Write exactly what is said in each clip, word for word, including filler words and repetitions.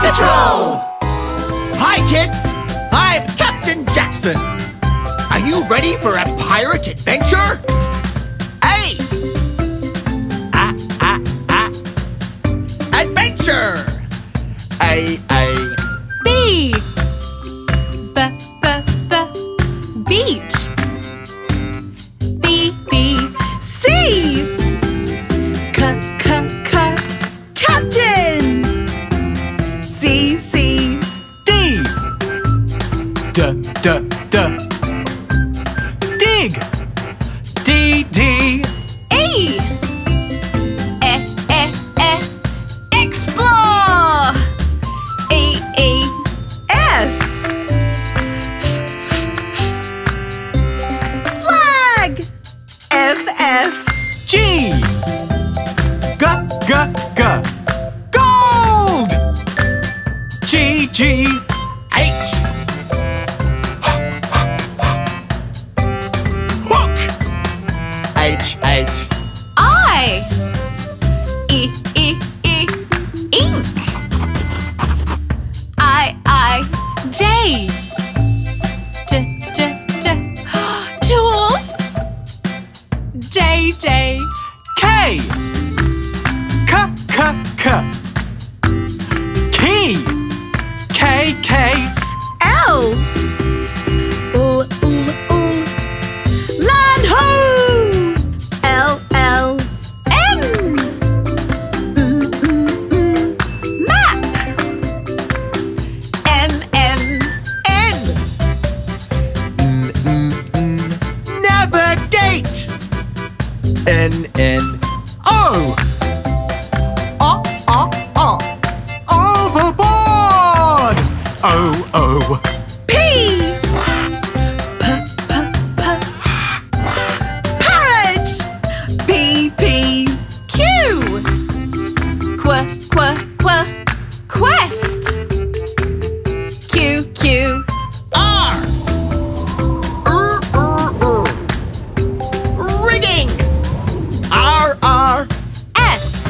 Patrol! Hi, kids! I'm Captain Jackson. Are you ready for a pirate adventure? A! A, A, A. Adventure! A, A. B. B, B, B. Beach. B, B. C. C, C, C. Captain. C, C. D. D, D, D. Dig. D, D. E. E, E, E. Explore. E, E. F. Flag. F, F. G. G, G, G. Gold. G, G. H. Hook. H, H. I. E, E, E. Ink. I, I. J. J, J, J. Jules. J, J. K. K, K, K. Key. K, K. L. Ooh, ooh, ooh. Land ho! L, L. M. Mm, mm, mm. Map. M, M. N. N, N, N. Navigate. N, N. O. O, O, O. Overboard. O, O. P. P, P, P. Parrot. P, P. Q. Qu, Qu, Qu. Quest. Q, Q. R. R, R, R. Rigging. R, R. S.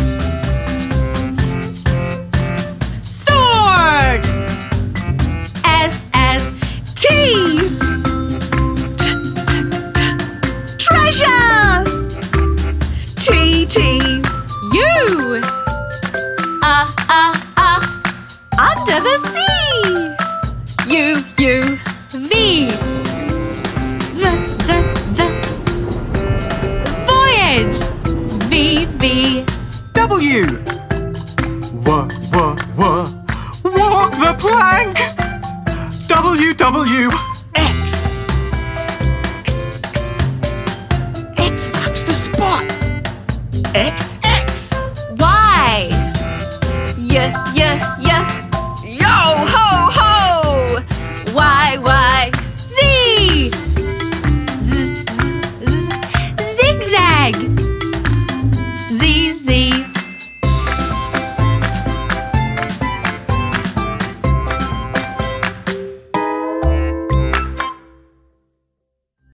Sword. S, S. T. Treasure. T, T. U. Ah, ah, ah. Under the sea. U, U. V. V, V, V. Voyage. V, V. W. W, W, W. Walk the plank. W, W. X. X, X, X. X marks the spot. X,